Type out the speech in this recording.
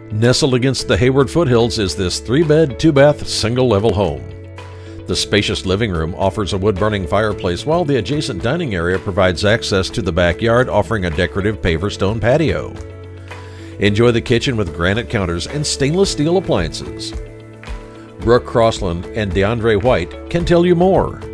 Nestled against the Hayward foothills is this 3-bed, 2-bath, single-level home. The spacious living room offers a wood-burning fireplace, while the adjacent dining area provides access to the backyard, offering a decorative paver stone patio. Enjoy the kitchen with granite counters and stainless steel appliances. Brooke, Crossland, and DeAndre White can tell you more.